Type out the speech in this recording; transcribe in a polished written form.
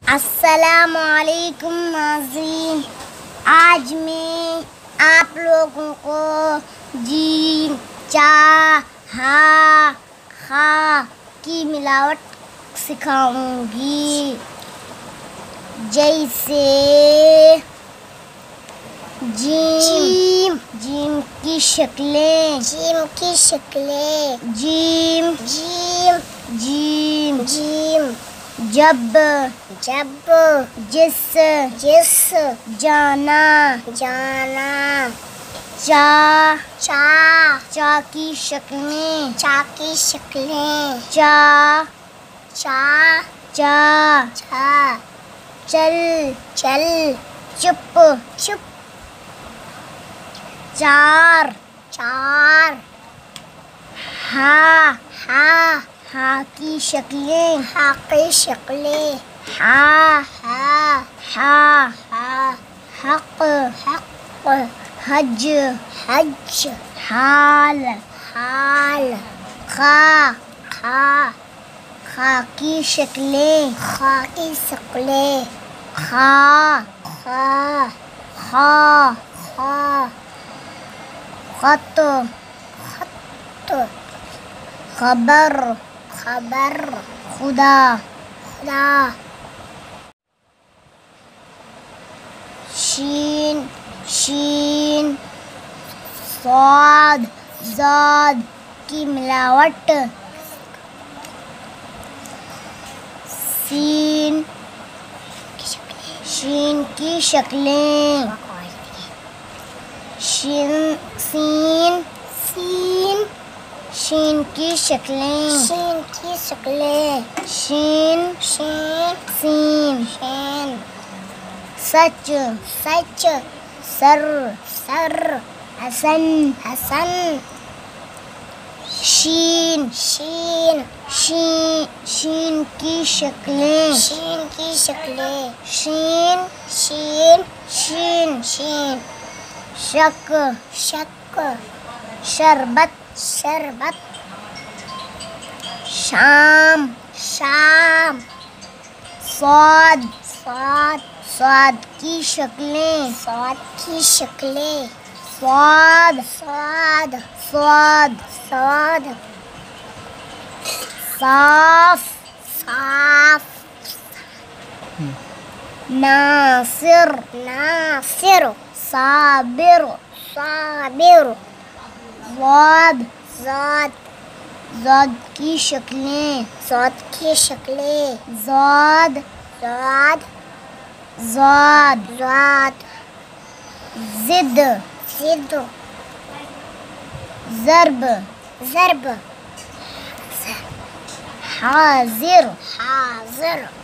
السلام علیکم ناظرین، آج میں آپ لوگوں کو جیم چا ہا خا کی ملاوٹ سکھاؤں گی، جیسے جیم کی شکلیں جیم جب جس جانا چا کی شکلیں چا چل چپ چار ہا کی شکلیں حق حج حال خا کی شکلیں خط خبر خدا شین صاد کی ملاوٹ شین کی شکلیں شین کی شکلیں سین سچ سر حسن شین کی شکلیں شک شربت شام صاد کی شکلیں صاد صاف ناصر صابر ضاد کی شکلیں ضد ضرب حاضر